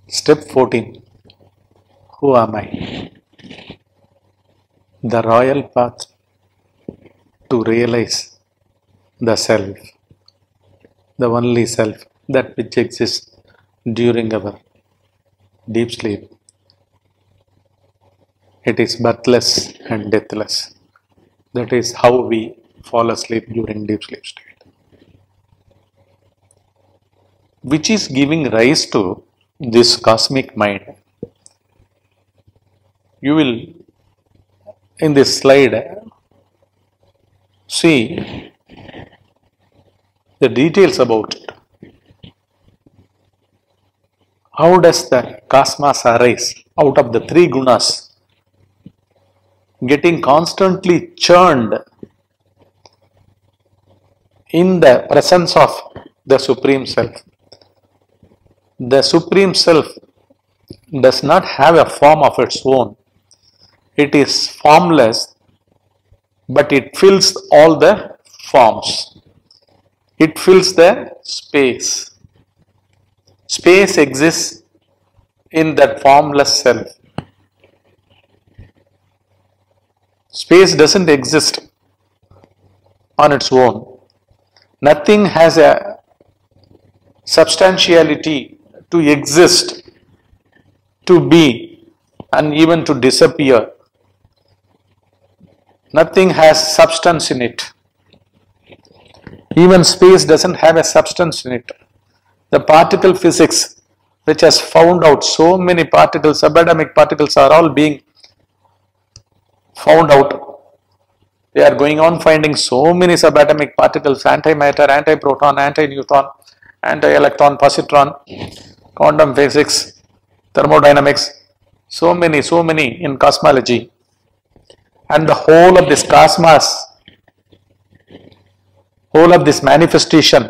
Step 14. Who am I? The royal path to realize the self, the only self, that which exists during our deep sleep. It is birthless and deathless. That is how we fall asleep during deep sleep state, which is giving rise to this cosmic mind. You will, in this slide, see the details about it. How does the cosmos arise out of the three gunas, getting constantly churned in the presence of the Supreme Self? The Supreme Self does not have a form of its own. It is formless, but it fills all the forms. It fills the space. Space exists in that formless self. Space doesn't exist on its own. Nothing has a substantiality to exist, to be, and even to disappear. Nothing has substance in it. Even space doesn't have a substance in it. The particle physics, which has found out so many particles, subatomic particles, are all being found out. They are going on finding so many subatomic particles: antimatter, antiproton, antineutron, anti-electron, positron, quantum physics, thermodynamics, so many in cosmology. And the whole of this cosmos, whole of this manifestation,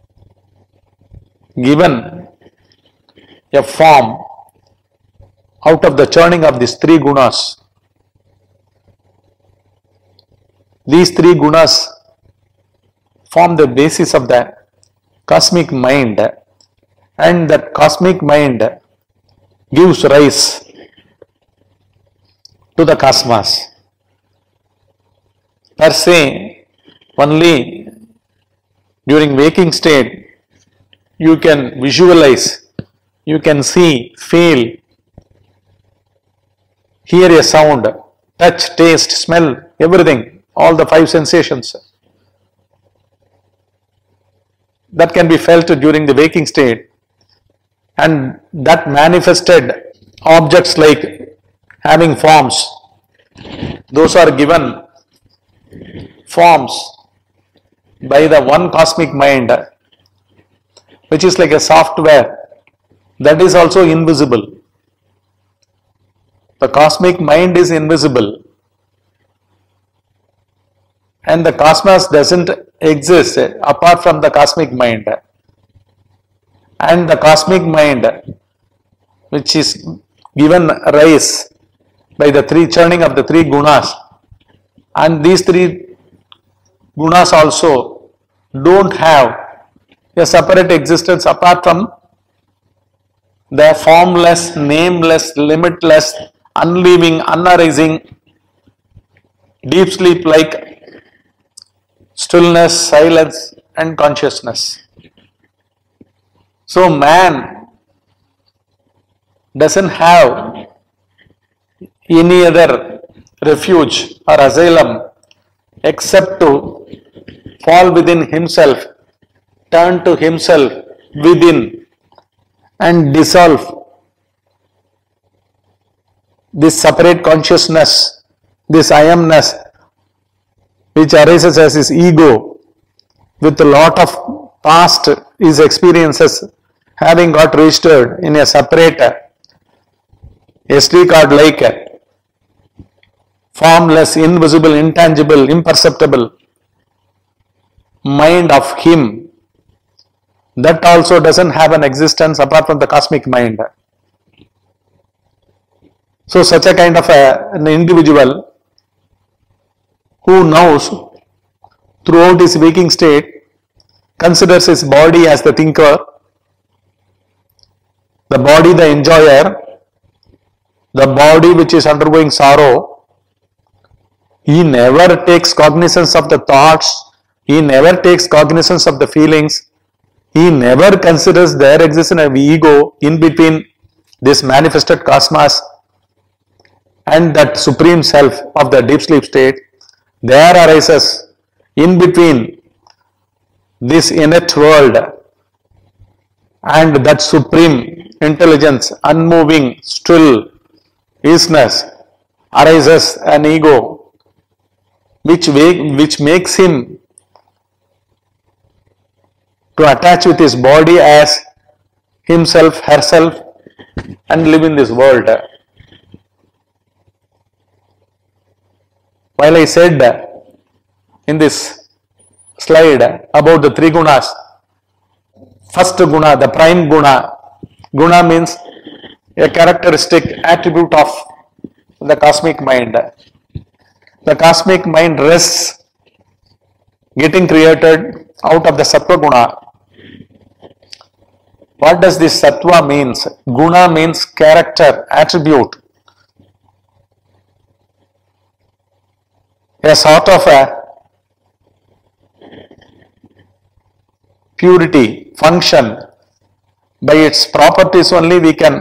given a form out of the churning of these three gunas. These three gunas form the basis of the cosmic mind, and that cosmic mind gives rise to the cosmos. Per se, only during waking state you can visualize, you can see, feel, hear a sound, touch, taste, smell, everything, all the five sensations that can be felt during the waking state, and that manifested objects like having forms, those are given forms by the one cosmic mind, which is like a software that is also invisible. The cosmic mind is invisible, and the cosmos doesn't exist apart from the cosmic mind. And the cosmic mind, which is given rise by the churning of the three gunas, and these three gunas also don't have a separate existence apart from the formless, nameless, limitless, unliving, unarising, deep sleep like stillness, silence, and consciousness. So man doesn't have any other refuge or asylum except to fall within himself, turn to himself within, and dissolve this separate consciousness, this I amness, which arises as his ego, with a lot of past his experiences having got registered in a separate SD card like formless, invisible, intangible, imperceptible mind of him, that also doesn't have an existence apart from the cosmic mind. So such a kind of an individual who knows throughout his waking state, considers his body as the thinker, the body the enjoyer, the body which is undergoing sorrow, he never takes cognizance of the thoughts, he never takes cognizance of the feelings, he never considers there exists an ego in between this manifested cosmos and that supreme self of the deep sleep state. There arises in between this inert world and that supreme intelligence, unmoving, still isness, arises an ego which makes him to attach with his body as himself, herself, and live in this world. While I said in this slide about the three gunas, first guna, the prime guna, guna means a characteristic attribute of the cosmic mind. The cosmic mind rests getting created out of the sattva guna. What does this sattva means? Guna means character, attribute. A sort of a purity, function. By its properties only we can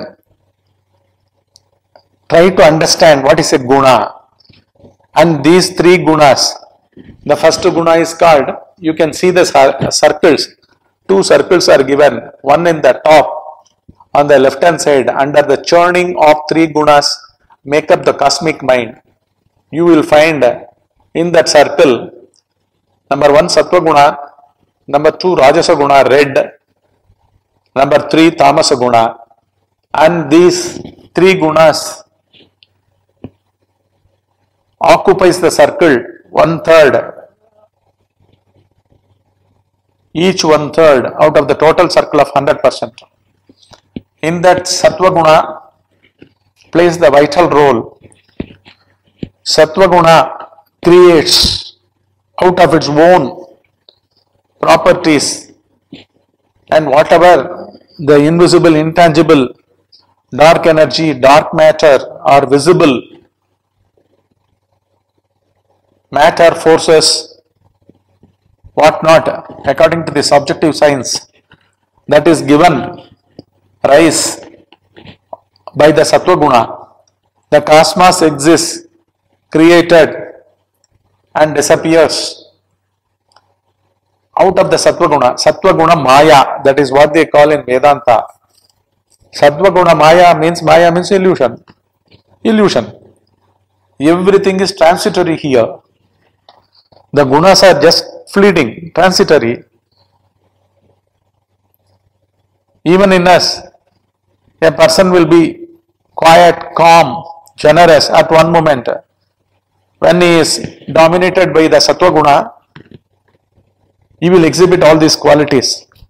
try to understand what is a guna. And these three gunas, the first guna is called, you can see the circles, two circles are given, one in the top on the left hand side under the churning of three gunas make up the cosmic mind. You will find in that circle number 1 sattva guna, number 2 rajasa guna red, number 3 tamasa guna, and these three gunas occupies the circle 1/3, each 1/3 out of the total circle of 100%. In that sattva guna plays the vital role. Sattva guna creates out of its own properties, and whatever the invisible, intangible, dark energy, dark matter are visible, matter, forces, what not, according to this objective science, that is given rise by the sattva guna. The cosmos exists, created and disappears out of the sattva guna. Sattva guna maya, that is what they call in Vedanta. Sattva guna maya means illusion. Illusion. Everything is transitory here. The gunas are just fleeting, transitory. Even in us, a person will be quiet, calm, generous at one moment. When he is dominated by the sattva guna, he will exhibit all these qualities.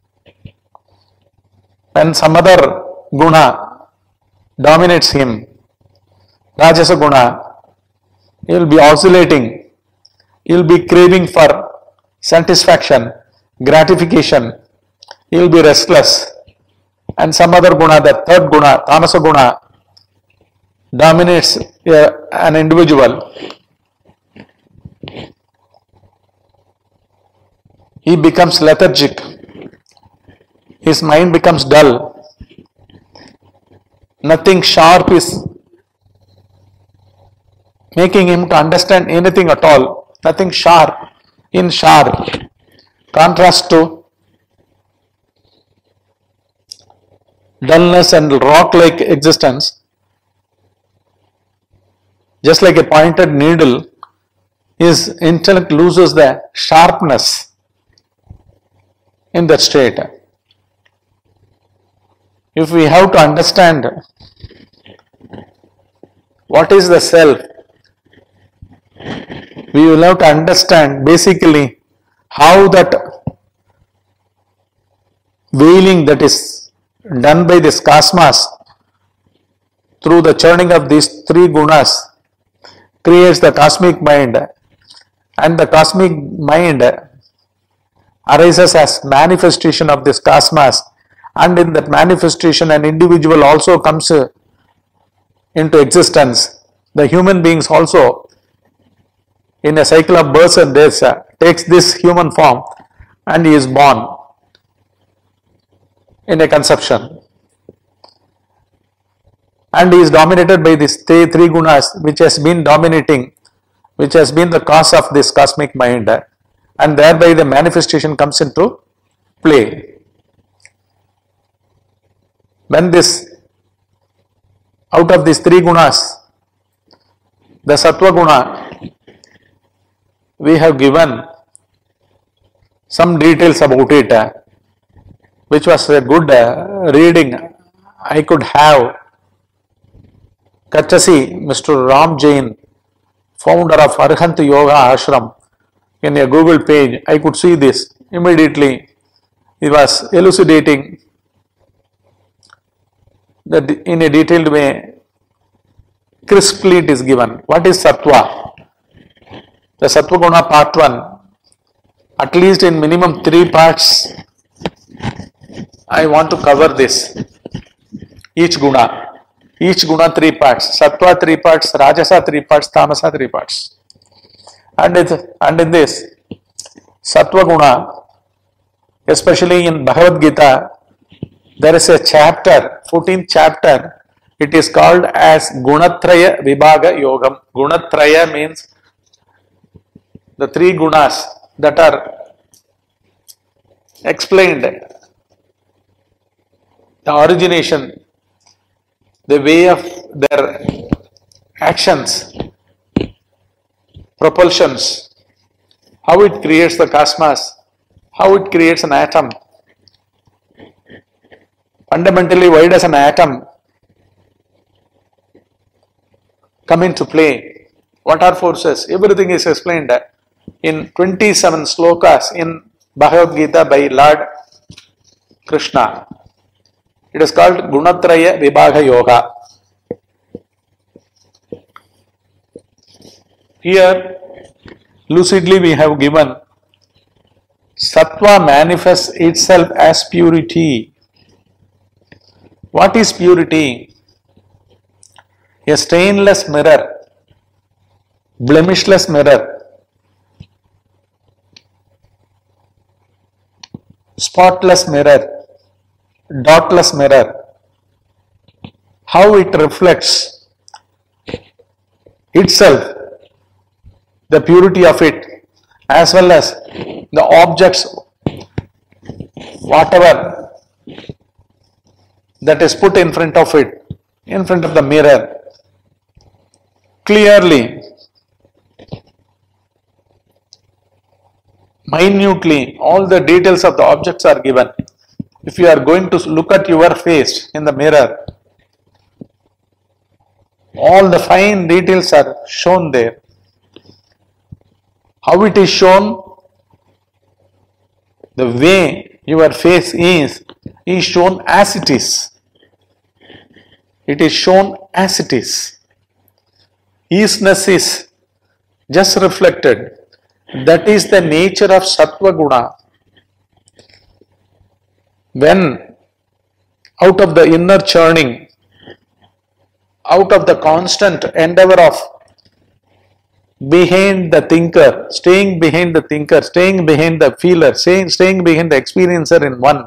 When some other guna dominates him, rajasa guna, he will be oscillating. He will be craving for satisfaction, gratification. He will be restless. And some other guna, the third guna, tamasa guna, dominates an individual. He becomes lethargic. His mind becomes dull. Nothing sharp is making him to understand anything at all. Nothing sharp, in sharp contrast to dullness and rock-like existence. Just like a pointed needle, his intellect loses the sharpness in that state. If we have to understand what is the self, we will have to understand basically how that veiling that is done by this cosmos through the churning of these three gunas creates the cosmic mind, and the cosmic mind arises as manifestation of this cosmos and in that manifestation an individual also comes into existence. The human beings also, in a cycle of births and deaths, takes this human form and he is born in a conception. And he is dominated by these three gunas, which has been dominating, which has been the cause of this cosmic mind, and thereby the manifestation comes into play. When this, out of these three gunas, the sattva guna, we have given some details about it, which was a good reading I could have. Courtesy Mr. Ram Jain, founder of Arhant Yoga Ashram, in a Google page, I could see this immediately. He was elucidating that in a detailed way. Crisply it is given. What is sattva? The sattva guna part 1, at least in minimum 3 parts, I want to cover this. Each guna 3 parts, sattva 3 parts, rajasa 3 parts, tamasa 3 parts. And in this sattva guna, especially in Bhagavad Gita, there is a chapter, 14th chapter, it is called as Gunatraya Vibhaga Yogam. Gunatraya means the 3 gunas that are explained, the origination, the way of their actions, propulsions, how it creates the cosmos, how it creates an atom. Fundamentally, why does an atom come into play? What are forces? Everything is explained in 27 slokas in Bhagavad Gita by Lord Krishna. It is called Gunatraya Vibhaga Yoga. Here, lucidly we have given Sattva manifests itself as purity. What is purity? A stainless mirror, blemishless mirror, spotless mirror, dotless mirror. How it reflects itself, the purity of it, as well as the objects, whatever that is put in front of it, in front of the mirror. Clearly, minutely, all the details of the objects are given. If you are going to look at your face in the mirror, all the fine details are shown there. How it is shown? The way your face is shown as it is. It is shown as it is. Easiness is just reflected. That is the nature of Sattva Guna. When out of the inner churning, out of the constant endeavor of behind the thinker, staying behind the thinker, staying behind the feeler, staying behind the experiencer in one,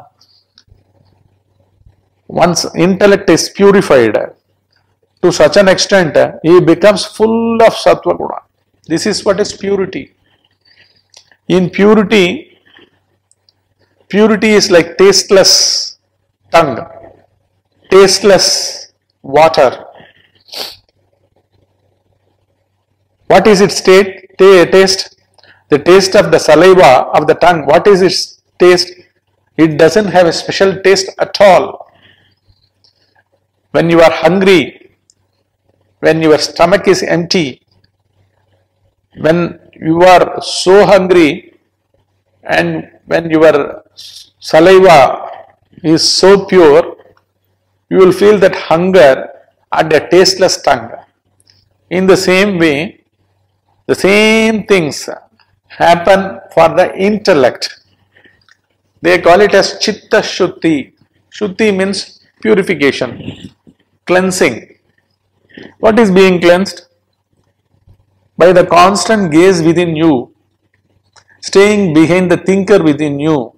one's intellect is purified to such an extent, he becomes full of Sattva Guna. This is what is purity. In purity, purity is like tasteless tongue, tasteless water. What is its taste? The taste of the saliva of the tongue. What is its taste? It doesn't have a special taste at all. When you are hungry, when your stomach is empty, when you are so hungry and when your saliva is so pure, you will feel that hunger at a tasteless tongue. In the same way, the same things happen for the intellect. They call it as Chitta Shuddhi. Shuddhi means purification, cleansing. What is being cleansed? By the constant gaze within you, staying behind the thinker within you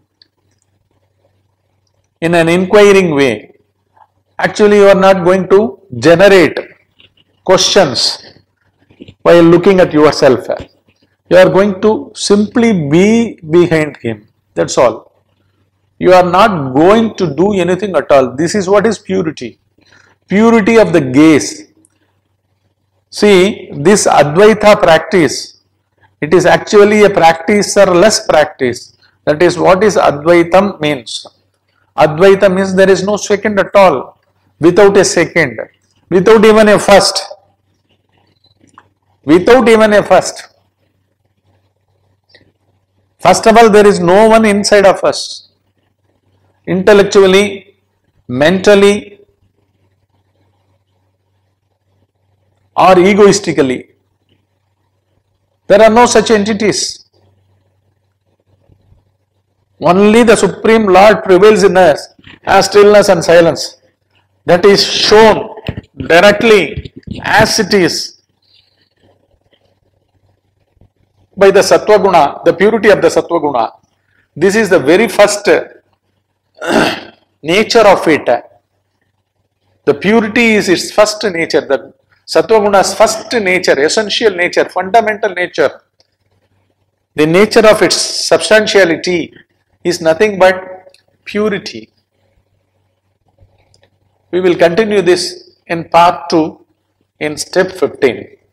in an inquiring way. Actually, you are not going to generate questions while looking at yourself. You are going to simply be behind him. That's all. You are not going to do anything at all. This is what is purity. Purity of the gaze. See, this Advaita practice, it is actually a practice or less practice. That is what is Advaitam means. Advaita means there is no second at all, without a second, without even a first. Without even a first. First of all, there is no one inside of us. Intellectually, mentally, or egoistically. There are no such entities. Only the Supreme Lord prevails in us as stillness and silence. That is shown directly as it is by the Sattva Guna, the purity of the Sattva Guna. This is the very first nature of it. The purity is its first nature, the Sattva Guna's first nature, essential nature, fundamental nature. The nature of its substantiality is nothing but purity. We will continue this in part 2 in step 15.